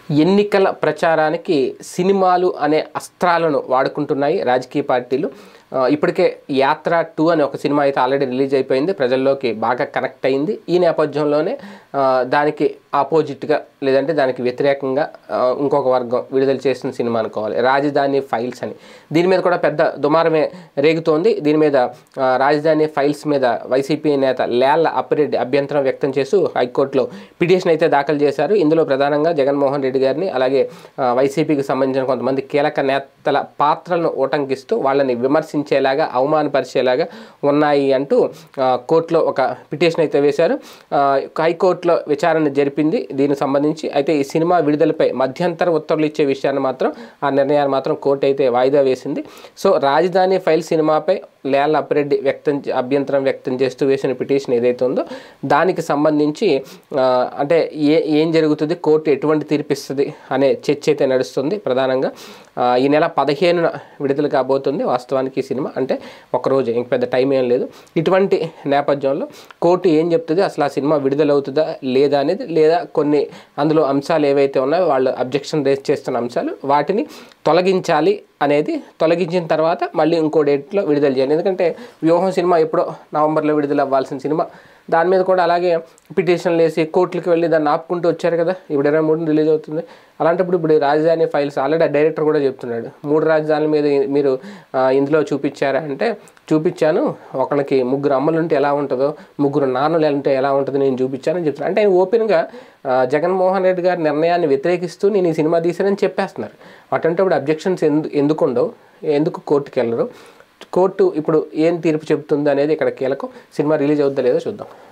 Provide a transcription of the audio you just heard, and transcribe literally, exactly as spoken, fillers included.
ఎన్నికల ప్రచారానికి సినిమాలు అనే అస్త్రాలను వాడుకుంటున్నాయి రాజకీయ పార్టీలు. ఇప్పటికే యాత్ర టూ అనే ఒక సినిమా అయితే ఆల్రెడీ రిలీజ్ అయిపోయింది, ప్రజల్లోకి బాగా కనెక్ట్ అయింది. ఈ నేపథ్యంలోనే దానికి ఆపోజిట్గా లేదంటే దానికి వ్యతిరేకంగా ఇంకొక వర్గం విడుదల చేసిన సినిమా అనుకోవాలి, రాజధాని ఫైల్స్ అని. దీని మీద కూడా పెద్ద దుమారమే రేగుతోంది. దీని మీద రాజధాని ఫైల్స్ మీద వైసీపీ నేత లేళ్ల అప్పిరెడ్డి అభ్యంతరం వ్యక్తం చేస్తూ హైకోర్టులో పిటిషన్ అయితే దాఖలు చేశారు. ఇందులో ప్రధానంగా జగన్మోహన్ రెడ్డి గారిని అలాగే వైసీపీకి సంబంధించిన కొంతమంది కీలక నేతల పాత్రలను ఉటంకిస్తూ వాళ్ళని విమర్శించేలాగా అవమానపరిచేలాగా ఉన్నాయి అంటూ కోర్టులో ఒక పిటిషన్ అయితే వేశారు. హైకోర్టులో విచారణ జరిపింది దీనికి సంబంధించి. అయితే ఈ సినిమా విడుదలపై మధ్యంతర ఉత్తర్వులు ఇచ్చే విషయాన్ని మాత్రం ఆ నిర్ణయాన్ని మాత్రం కోర్టు అయితే వాయిదా వేసింది. సో రాజధాని ఫైల్ సినిమాపై లేళ్ల అప్పిరెడ్డి వ్యక్తం అభ్యంతరం వ్యక్తం చేస్తూ వేసిన పిటిషన్ ఏదైతే ఉందో దానికి సంబంధించి అంటే ఏ ఏం జరుగుతుంది, కోర్టు ఎటువంటి తీర్పిస్తుంది అనే చర్చ అయితే నడుస్తుంది. ప్రధానంగా ఈ నెల పదిహేనున విడుదల కాబోతుంది వాస్తవానికి ఈ సినిమా, అంటే ఒకరోజు, ఇంక పెద్ద టైం ఏం లేదు. ఇటువంటి నేపథ్యంలో కోర్టు ఏం చెప్తుంది, అసలు ఆ సినిమా విడుదలవుతుందా లేదా అనేది, లేదా కొన్ని అందులో అంశాలు ఏవైతే ఉన్నాయో వాళ్ళు అబ్జెక్షన్ రేస్ చేస్తున్న అంశాలు వాటిని తొలగించాలి అనేది, తొలగించిన తర్వాత మళ్ళీ ఇంకో డేట్లో విడుదల చేయాలి. ఎందుకంటే వ్యూహం సినిమా ఎప్పుడో నవంబర్లో విడుదల అవ్వాల్సిన సినిమా, దాని మీద కూడా అలాగే పిటిషన్లు వేసి కోర్టులకు వెళ్ళి దాన్ని ఆపుకుంటూ వచ్చారు కదా. ఇప్పుడు ఇరవై మూడున రిలీజ్ అవుతుంది. అలాంటప్పుడు ఇప్పుడు రాజధాని ఫైల్స్ ఆల్రెడీ ఆ డైరెక్టర్ కూడా చెప్తున్నాడు, మూడు రాజధానుల మీద మీరు ఇందులో చూపించారా అంటే చూపించాను, ఒకరికి ముగ్గురు అమ్మలు ఉంటే ఎలా ఉంటుందో, ముగ్గురు నాన్నలు ఉంటే ఎలా ఉంటుందో నేను చూపించానని చెప్తున్నాను. అంటే ఆయన ఓపెన్గా జగన్మోహన్ రెడ్డి గారి నిర్ణయాన్ని వ్యతిరేకిస్తూ నేను ఈ సినిమా తీశానని చెప్పేస్తున్నారు. అటువంటిప్పుడు అబ్జెక్షన్స్ ఎందు ఎందుకు ఉండవు, ఎందుకు కోర్టుకు వెళ్ళరు? కోర్టు ఇప్పుడు ఏం తీర్పు చెబుతుంది అనేది ఇక్కడ కీలకం. సినిమా రిలీజ్ అవుతుందో లేదో చూద్దాం.